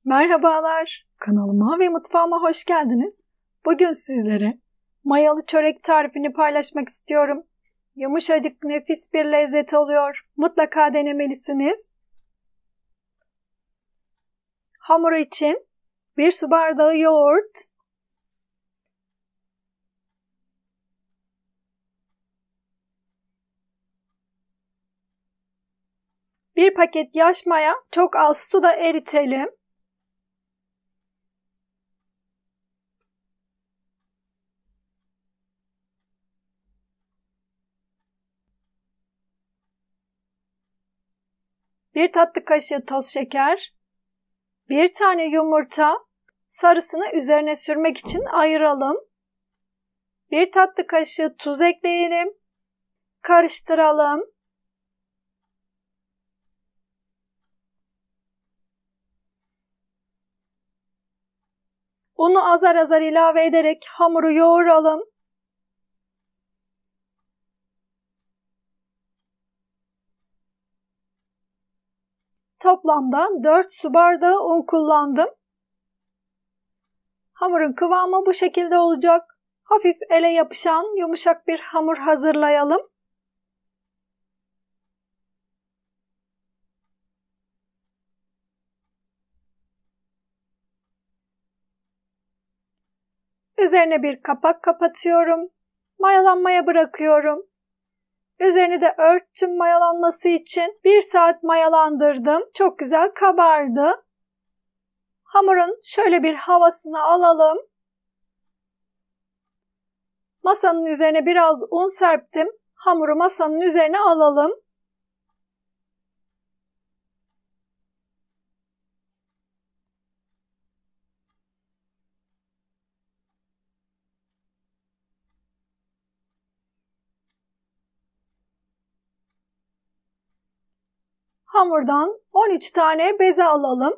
Merhabalar, kanalıma ve mutfağıma hoş geldiniz. Bugün sizlere mayalı çörek tarifini paylaşmak istiyorum. Yumuşacık, nefis bir lezzet oluyor. Mutlaka denemelisiniz. Hamuru için 1 su bardağı yoğurt, 1 paket yaş maya, çok az suda eritelim. Bir tatlı kaşığı toz şeker, 1 tane yumurta, sarısını üzerine sürmek için ayıralım. 1 tatlı kaşığı tuz ekleyelim. Karıştıralım. Unu azar azar ilave ederek hamuru yoğuralım. Toplamda 4 su bardağı un kullandım. Hamurun kıvamı bu şekilde olacak. Hafif ele yapışan yumuşak bir hamur hazırlayalım. Üzerine bir kapak kapatıyorum. Mayalanmaya bırakıyorum. Üzerini de örttüm mayalanması için. 1 saat mayalandırdım. Çok güzel kabardı. Hamurun şöyle bir havasını alalım. Masanın üzerine biraz un serptim. Hamuru masanın üzerine alalım. Hamurdan 13 tane beze alalım.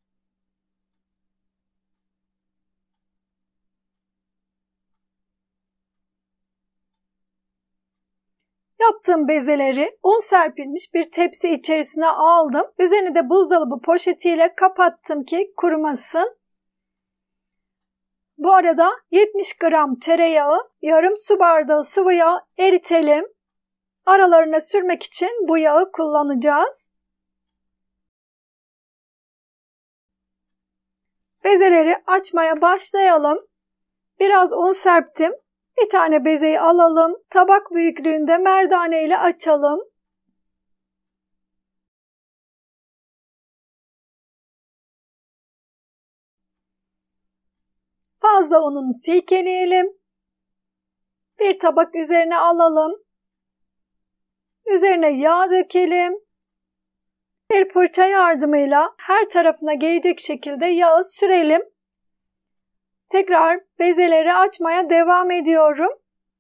Yaptığım bezeleri un serpilmiş bir tepsi içerisine aldım. Üzerini de buzdolabı poşetiyle kapattım ki kurumasın. Bu arada 70 gram tereyağı, yarım su bardağı sıvı yağ eritelim. Aralarına sürmek için bu yağı kullanacağız. Bezeleri açmaya başlayalım. Biraz un serptim. Bir tane bezeyi alalım. Tabak büyüklüğünde merdane ile açalım. Fazla ununu silkeleyelim. Bir tabak üzerine alalım. Üzerine yağ dökelim. Bir fırça yardımıyla her tarafına gelecek şekilde yağı sürelim. Tekrar bezeleri açmaya devam ediyorum.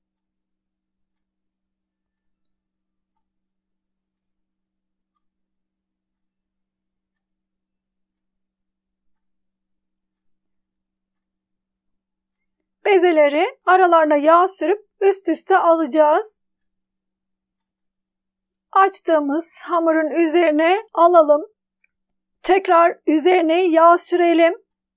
Bezeleri aralarına yağ sürüp üst üste alacağız. Açtığımız hamurun üzerine alalım. Tekrar üzerine yağ sürelim.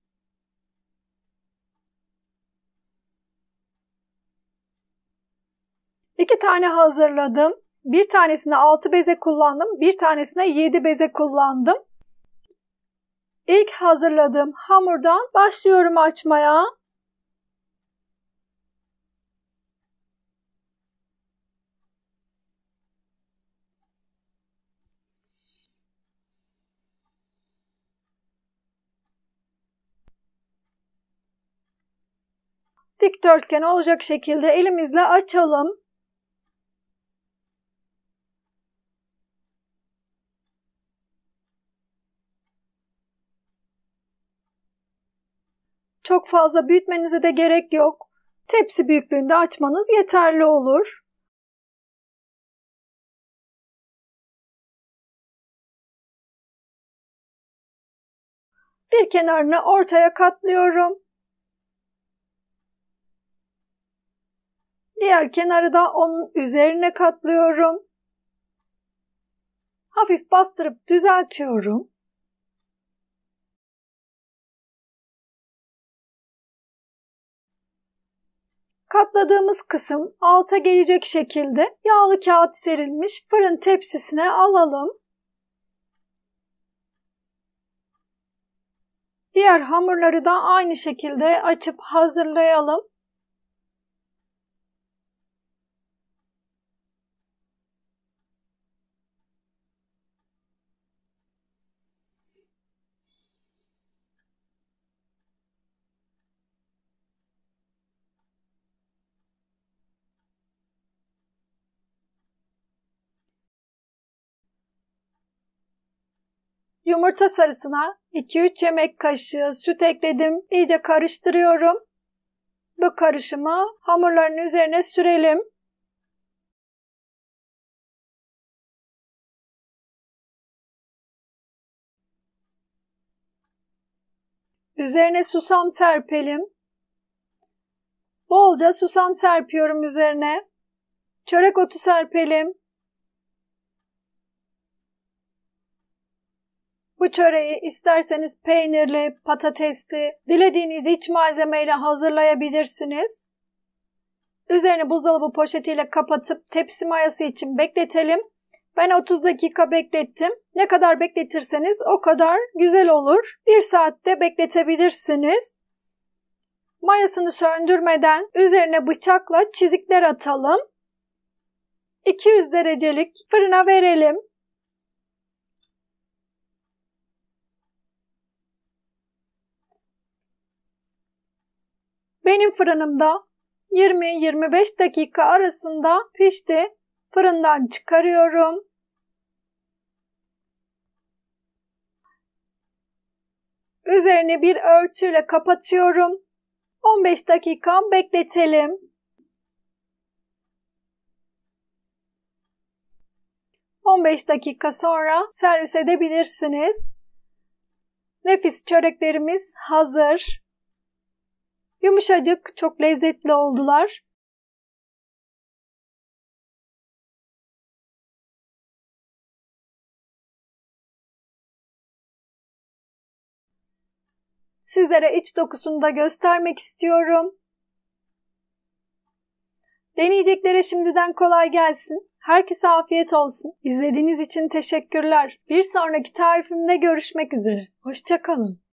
İki tane hazırladım. Bir tanesine 6 beze kullandım. Bir tanesine 7 beze kullandım. İlk hazırladığım hamurdan başlıyorum açmaya. Dikdörtgen olacak şekilde elimizle açalım. Çok fazla büyütmenize de gerek yok. Tepsi büyüklüğünde açmanız yeterli olur. Bir kenarını ortaya katlıyorum. Diğer kenarı da onun üzerine katlıyorum. Hafif bastırıp düzeltiyorum. katladığımız kısım alta gelecek şekilde yağlı kağıt serilmiş fırın tepsisine alalım. Diğer hamurları da aynı şekilde açıp hazırlayalım. Yumurta sarısına 2-3 yemek kaşığı süt ekledim. İyice karıştırıyorum. Bu karışımı hamurların üzerine sürelim. Üzerine susam serpelim. Bolca susam serpiyorum üzerine. Çörek otu serpelim. Bu çöreği isterseniz peynirli, patatesli, dilediğiniz iç malzemeyle hazırlayabilirsiniz. Üzerini buzdolabı poşetiyle kapatıp tepsi mayası için bekletelim. Ben 30 dakika beklettim. Ne kadar bekletirseniz o kadar güzel olur. 1 saatte bekletebilirsiniz. Mayasını söndürmeden üzerine bıçakla çizikler atalım. 200 derecelik fırına verelim. Benim fırınımda 20-25 dakika arasında pişti. Fırından çıkarıyorum. Üzerini bir örtüyle kapatıyorum. 15 dakika bekletelim. 15 dakika sonra servis edebilirsiniz. Nefis çöreklerimiz hazır. Yumuşacık, çok lezzetli oldular. Sizlere iç dokusunu da göstermek istiyorum. Deneyeceklere şimdiden kolay gelsin. Herkese afiyet olsun. İzlediğiniz için teşekkürler. Bir sonraki tarifimde görüşmek üzere. Hoşça kalın.